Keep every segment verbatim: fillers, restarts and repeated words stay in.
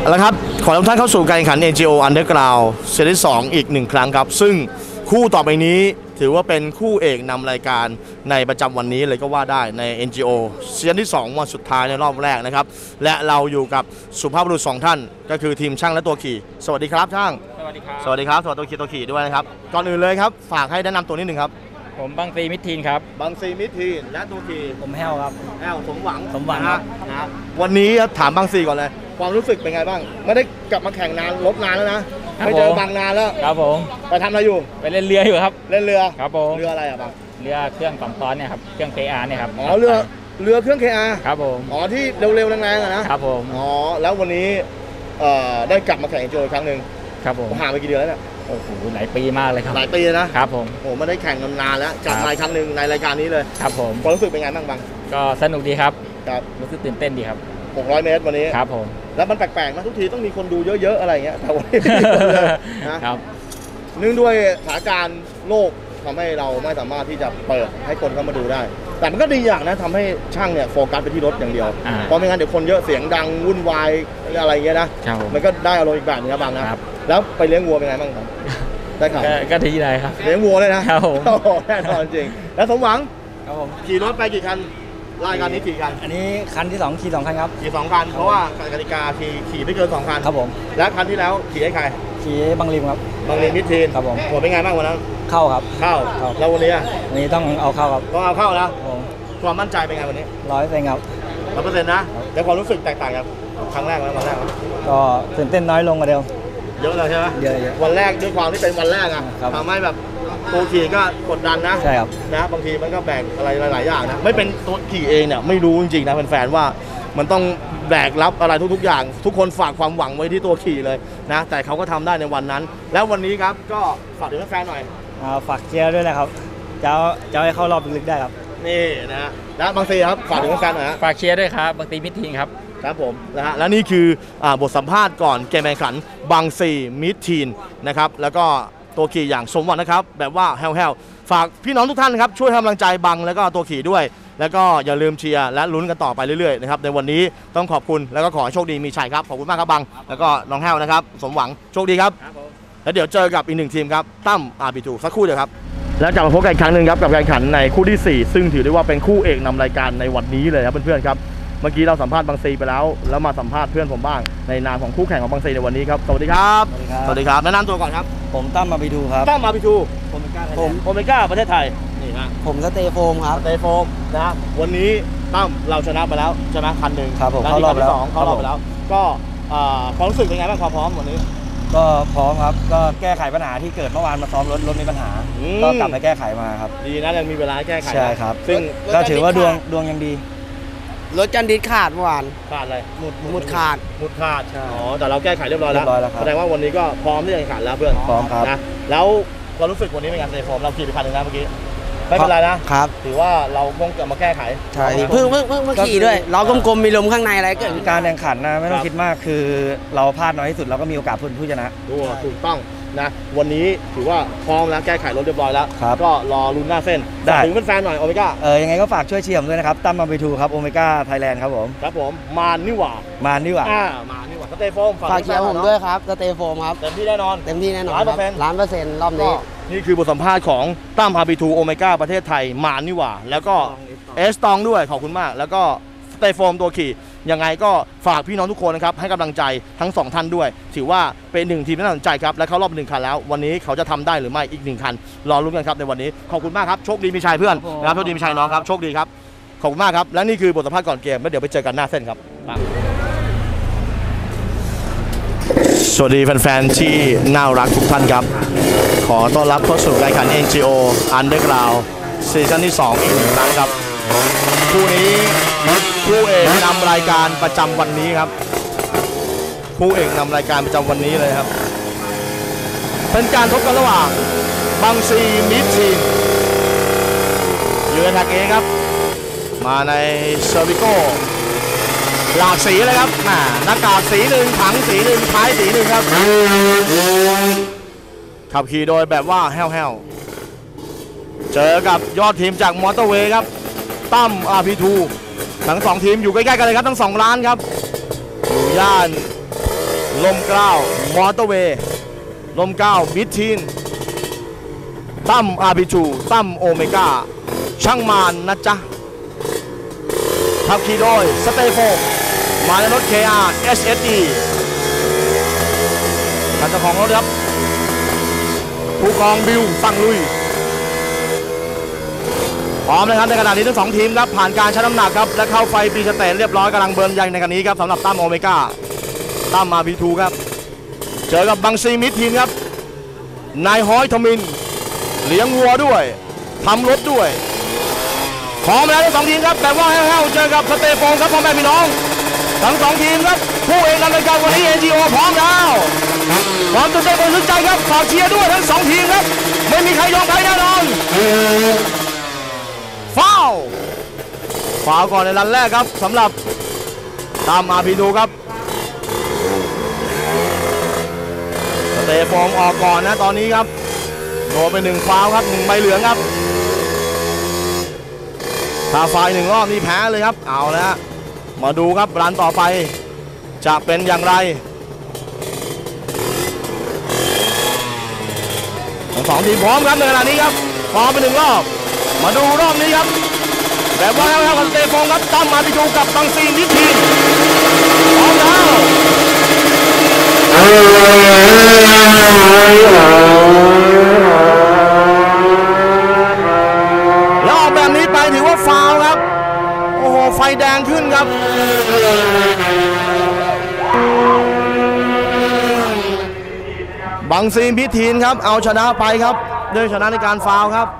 แล้วครับขอทุกท่านเข้าสู่การแข่งขัน เอ็น จี โอ Underground เซตที่สองอีกหนึ่งครั้งครับซึ่งคู่ต่อไปนี้ถือว่าเป็นคู่เอกนำรายการในประจำวันนี้เลยก็ว่าได้ใน เอ็น จี โอ ซีซั่นที่สองวันสุดท้ายในรอบแรกนะครับและเราอยู่กับสุภาพบุรุษสองท่านก็คือทีมช่างและตัวขี่สวัสดีครับช่างสวัสดีครับสวัสดีครับสวัสดีตัวขี่ตัวขี่ด้วยนะครับก่อนอื่นเลยครับฝากให้แนะนำตัวนิดหนึ่งครับผมบางซีมิตรทีนครับบางซีมิตรทีนและตัวขี่ผมแฮวครับแฮวสมหวังสมหวังครับนะวันนี้ถามบางซีก่อนเลยความรู้สึกเป็นไงบ้างไม่ได้กลับมาแข่งนานลบนานแล้วนะไม่เจอบางนานแล้วครับผมไปทำอะไรอยู่ไปเล่นเรืออยู่ครับเล่นเรือครับผมเรืออะไรอ่ะบางเรือเครื่องสองซ้อนเนี่ยครับเครื่อง เค อาร์ เนี่ยครับอ๋อเรือเรือเครื่อง เค อาร์ครับผมอ๋อที่เร็วๆแรงๆอ่ะนะครับผมอ๋อแล้ววันนี้ได้กลับมาแข่งโจอีกครั้งหนึ่งครับผมห่างไปกี่เดือนแล้วเนี่ยโอ้โหหลายปีมากเลยครับหลายปีนะครับผมโอ้ไม่ได้แข่งนานแล้วกลับมาอีกครั้งหนึ่งในรายการนี้เลยครับผมความรู้สึกเป็นไงบ้างบางก็สนุกดีครับครับรู้สึกตื่นเต้นดีครับหกร้อยเมตรวันนี้ครับผมแล้วมันแปลกๆนะทุกทีต้องมีคนดูเยอะๆอะไรเงี้ยแต่วันนี้ไม่มีคนเลยนะครับเนื่องด้วยสถานการณ์โลกทำให้เราไม่สามารถที่จะเปิดให้คนเข้ามาดูได้แต่มันก็ดีอย่างนะทำให้ช่างเนี่ยโฟกัสไปที่รถอย่างเดียวเพราะไม่งั้นเดี๋ยวคนเยอะเสียงดังวุ่นวายอะไรเงี้ยนะมันก็ได้อารมณ์อีกแบบนึงครับบางนะแล้วไปเลี้ยงวัวเป็นไงบ้างครับได้ครับก็ดีเลยครับเลี้ยงวัวเลยนะครับผมแน่นอนจริงแล้วสมหวังครับผมขี่รถไปกี่คันรายการนี้ขี่คันอันนี้คันที่สองขี่สองคันครับขี่สองคันเพราะว่ากติกาขี่ขี่ไม่เกินสองคันครับผมและคันที่แล้วขี่ให้ใครขี่บางริมครับบางริมมิดทีนครับผมหัวเป็นไงบ้างวันนั้นเข้าครับเข้าแล้ววันนี้วันนี้ต้องเอาเข้าครับต้องเอาเข้าแล้วความมั่นใจเป็นไงวันนี้ร้อยเปอร์เซ็นต์ครับร้อยเปอร์เซ็นต์นะแต่ความรู้สึกแตกต่างจากครั้งแรกไหมวันแรกก็ตื่นเต้นน้อยลงกว่าเดิมเยอะเลยใช่ไหมเยอะวันแรกด้วยความที่เป็นวันแรกอ่ะทำให้แบบตัวขี่ก็กดดันนะใช่ครับนะบางทีมันก็แบกอะไรหลายๆอย่างนะไม่เป็นตัวขี่เองเนี่ยไม่รู้จริงๆนะแฟนๆว่ามันต้องแบกรับอะไรทุกๆอย่างทุกคนฝากความหวังไว้ที่ตัวขี่เลยนะแต่เขาก็ทำได้ในวันนั้นแล้ววันนี้ครับก็ฝากถึงแฟนๆหน่อยฝากเชียร์ด้วยนะครับจะจะให้เข้ารอบลึกๆได้ครับนี่นะแล้วบางทีครับฝากถึงแฟนๆหน่อยฮะฝากเชียร์ด้วยครับบางทีมิตรทีนครับครับผมนะฮะและนี่คือบทสัมภาษณ์ก่อนเกมแข่งขันบางซีมิดทีนนะครับแล้วก็ตัวขี่อย่างสมหวังนะครับแบบว่าแฮวๆฝากพี่น้องทุกท่านนะครับช่วยให้กำลังใจบังแล้วก็ตัวขี่ด้วยแล้วก็อย่าลืมเชียร์และลุ้นกันต่อไปเรื่อยๆนะครับในวันนี้ต้องขอบคุณแล้วก็ขอให้โชคดีมีชัยครับขอบคุณมากครับบังแล้วก็น้องแฮวนะครับสมหวังโชคดีครับแล้วเดี๋ยวเจอกับอีกหนึ่งทีมครับตั้ม อาร์ บี ทู สักครู่เดียวครับแล้วจะมาพบกันอีกครั้งหนึ่งครับกับการแข่งขันในคู่ที่สี่ซึ่งถือได้ว่าเป็นคู่เอกนำรายการในวันนี้เลยครับเพื่อนๆครับเมื่อกี้เราสัมภาษณ์บางซีไปแล้วแล้วมาสัมภาษณ์เพื่อนผมบ้างในนามของคู่แข่งของบางซีในวันนี้ครับสวัสดีครับสวัสดีครับแนะนำตัวก่อนครับผมตั้ม อาร์ บี ทู ครับตั้ม อาร์ บี ทูโอเมก้าผมโอเมก้าประเทศไทยนี่ฮะผมสเตโฟมครับสเตโฟมนะวันนี้ตั้มเราชนะไปแล้วชนะคันหนึ่งครับผมเข้ารอบแล้วเข้ารอบไปแล้วก็ความรู้สึกเป็นไงบ้างความพร้อมวันนี้ก็พร้อมครับก็แก้ไขปัญหาที่เกิดเมื่อวานมาซ้อมรถรถมีปัญหาก็กลับไปแก้ไขมาครับดีนะยังมีเวลาแก้ไขใช่ครับซึ่งก็ถือว่าดวงดวงยังดีรถจันดิสขาดเมื่อวานขาดอะไรหมุดหมุดขาดหมุดขาดอ๋อแต่เราแก้ไขเรียบร้อยแล้วแสดงว่าวันนี้ก็พร้อมที่จะแข่งขันแล้วเพื่อนพร้อมครับนะแล้วความรู้สึกวันนี้เป็นไงเซฟผมเราขี่ไปคันหนึ่งนะเมื่อกี้ไม่เป็นไรนะครับถือว่าเราคงเกิดมาแก้ไขใช่เพิ่งเพิ่งเพิ่งเมื่อขี่ด้วยล้อกลมๆมีลมข้างในอะไรเกิดการแข่งขันนะไม่ต้องคิดมากคือเราพลาดน้อยที่สุดเราก็มีโอกาสพ้นผู้ชนะถูกต้องนะวันนี้ถือว่าพร้อมแล้วแก้ไขรถเรียบร้อยแล้วก็รอลุ้นหน้าเส้นถึงเป็นแฟนหน่อยโอเมก้าเออยังไงก็ฝากช่วยเชียร์ผมด้วยนะครับตั้ม อาร์ บี ทู ครับโอเมก้าไทยแลนด์ครับผมครับผมมานี่หว่ามานี่หว่าอ่ามานี่หว่าสเตโฟมฝากเชียร์ผมด้วยครับสเตโฟมครับเต็มที่แน่นอนเต็มที่แน่นอนล้านเปอร์เซ็นต์ล้านเปอร์เซ็นต์รอบนี้นี่คือบทสัมภาษณ์ของตั้ม อาร์ บี ทู โอเมก้าประเทศไทยมานี่หว่าแล้วก็เอสตองด้วยขอบคุณมากแล้วก็สเตโฟมตัวขี่ยังไงก็ฝากพี่น้องทุกคนนะครับให้กำลังใจทั้งสองท่านด้วยถือว่าเป็นหนึ่งทีมที่น่าสนใจครับและเข้ารอบหนึ่งคันแล้ววันนี้เขาจะทำได้หรือไม่อีกหนึ่งคันรอลุ้นกันครับในวันนี้ขอบคุณมากครับโชคดีมีชัยเพื่อนนะครับโชคดีมีชัยน้องครับโชคดีครับขอบคุณมากครับและนี่คือบทสัมภาษณ์ก่อนเกมแล้วเดี๋ยวไปเจอกันหน้าเส้นครับสวัสดีแฟนๆที่น่ารักทุกท่านครับขอต้อนรับเข้าสู่การแข่งขัน เอ็น จี โอ Underground ซีซั่นที่สองอีกหนึ่งครั้งครับคู่นี้คู่เอกนำรายการประจำวันนี้ครับคู่เอกนำรายการประจำวันนี้เลยครับเป็นการพบกันระหว่างบางซีมิดทีนยูเอ็นแท็กเอครับมาในเซอร์วิโก้หลากสีเลยครับหน้ากากสีหนึ่งถังสีหนึ่งท้ายสีหนึ่งครับขับขี่โดยแบบว่าแห้วๆเจอกับยอดทีมจากมอเตอร์เวย์ครับตั้ม อาร์ บี ทู ทั้งสองทีมอยู่ใกล้ๆกันเลยครับทั้งสองร้านครับอยู่ย่านลมเกล้ามอเตอร์เวย์ลมเกล้ามิดทีนตั้มอาร์พีทูตั้มโอเมก้าช่างมานนะจ๊ะขับขี่โดยสเตโฟมาในรถ เค อาร์ เอส เอส อี ท่านเจ้าของรถครับผู้กองบิวสั่งลุยพร้อมนะครับในขณะนี้ทั้งสองทีมครับผ่านการชั่งน้ำหนักครับและเข้าไฟปีสเตนเรียบร้อยกำลังเบิร์นใหญ่ในขณะนี้ครับสำหรับตั้มโอเมก้าตั้มอาร์พีทูครับเจอกับบังซีมิดทีมครับนายฮ้อยทมินเลี้ยงวัวด้วยทำรถด้วยพร้อมแล้วทั้งสองทีมครับแต่ว่าแห้วๆเจอกับสเตฟงครับพ่อแม่พี่น้องทั้งสองทีมครับผู้เอกนำรายการวันนี้ เอ็น จี โอ พร้อมแล้วพร้อมจะเต้นบนลึกใจครับฝากเชียร์ด้วยทั้งสองทีมครับไม่มีใครยอมใครแน่นอนฟาวฟาวก่อนในรันแรกครับสำหรับตามอาร์พีทูครับสเตฟองออกก่อนนะตอนนี้ครับโดนไปหนึ่งฟาวครับหนึ่งใบเหลืองครับถ้าฟาวหนึ่งรอบนี่แพ้เลยครับเอาแล้วมาดูครับรันต่อไปจะเป็นอย่างไรทั้งสองทีมพร้อมครับในขณะนี้ครับฟาวไปหนึ่งรอบมาดูรอบนี้ครับแบบว่าแล้วกันสเตฟองครับตั้มมาพิจูกับบังซีนิทีพร้อมแล้วแล้วออกแบบนี้ไปถือว่าฟาวครับโอ้โหไฟแดงขึ้นครับบังซีนพิธีนครับเอาชนะไปครับด้วยชนะในการฟาวครับ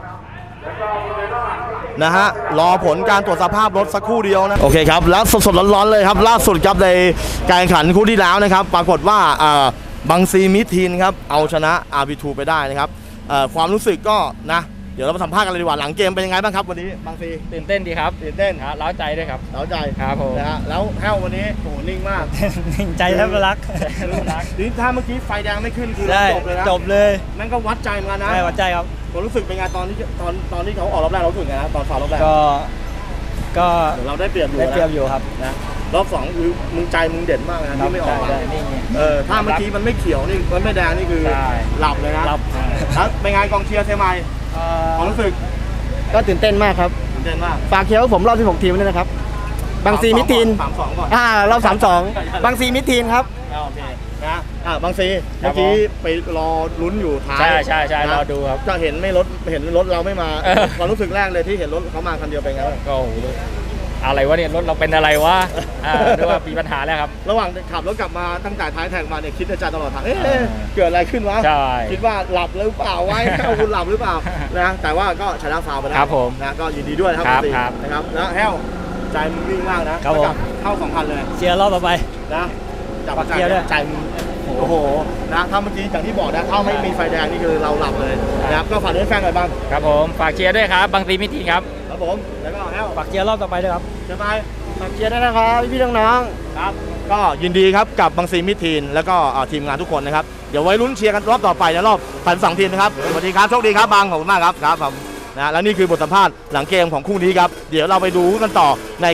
นะฮะรอผลการตรวจสภาพรถสักครู่เดียวนะโอเคครับแล้วสดๆร้อนๆเลยครับล่าสุดครับในการแข่งขันคู่ที่แล้วนะครับปรากฏว่าบังซีมิทีนครับเอาชนะ อาร์ พี ทู ไปได้นะครับความรู้สึกก็นะเดี๋ยวเรามาสัมภาษณ์กันเลยดีกว่าหลังเกมเป็นยังไงบ้างครับวันนี้บังซีตื่นเต้นดีครับตื่นเต้นครับเล้าใจด้วยครับเล้าใจครับผมนะฮะแล้วแห้ววันนี้โหนิ่งมากนิ่งใจแทบรักนี่ถ้าเมื่อกี้ไฟแดงไม่ขึ้นคือจบเลยนะจบเลยนั่นก็วัดใจเหมือนกันนะวัดใจครับผมรู้สึกเป็นไงตอนที่ตอนตอนที่เขาออกรอบแรกเราถึงไงนะตอนฟาวรอบแรกก็ก็เราได้เปรียบอยู่ได้เปรียบอยู่ครับนะรอบสองคือมึงใจมึงเด่นมากนะที่ไม่ออกมาเออถ้าเมื่อกี้มันไม่เขียวนี่มันไม่แดงนี่คือหลับเลยนะหลับแล้วเป็นไงกองเชียร์เซมายความรู้สึกก็ตื่นเต้นมากครับตื่นเต้นมากฝากเชียร์ผมรอบสิบหกทีมด้วยนะครับบางซีมิทีนสามสองก่อนอ่ารอบสามสองบางซีมิทีนครับโอเคนะอ่าบางซีเมื่อกี้ไปรอลุ้นอยู่ท้ายใช่ใช่ใช่รอดูครับก็เห็นไม่รถเห็นรถเราไม่มาความรู้สึกแรกเลยที่เห็นรถเขามาคันเดียวเป็นไงก็อะไรวะเนี่ยรถเราเป็นอะไรวะเรียกว่ามีปัญหาแล้วครับระหว่างขับรถกลับมาตั้งแต่ท้ายแท็กมาเนี่ยคิดในใจตลอดทางเอ๊ะเกิดอะไรขึ้นวะคิดว่าหลับหรือเปล่าไว้เข้าคุณหลับหรือเปล่านะแต่ว่าก็ชนะฟาวไปแล้วนะก็ยินดีด้วยครับครับนะครับแล้วแห้วใจมึงวิ่งมากนะเข้าสองพันเลยเชียร์รอบต่อไปนะจับใจใจมึงโอ้โหนะถ้าเมื่อกี้อย่างที่บอกนะถ้าไม่มีไฟแดงนี่คือเราหลับเลยนะครับก็ฝากด้วยแฟนหน่อยบ้างครับผมฝากเชียร์ด้วยครับบางซีมิทีครับครับผมแล้วก็แห้วฝากเชียร์รอบต่อไปด้วยครับเชียร์ไปฝากเชียร์ด้วยนะครับพี่น้องๆครับก็ยินดีครับกับบางซีมิทีนแล้วก็ทีมงานทุกคนนะครับเดี๋ยวไว้ลุ้นเชียร์กันรอบต่อไปในรอบพันสองทีมนะครับสวัสดีครับโชคดีครับบางขอบคุณมากครับครับผมนะแล้วนี่คือบทสัมภาษณ์หลังเกมของคู่นี้ครับเดี๋ยวเราไปดูกันต่อใน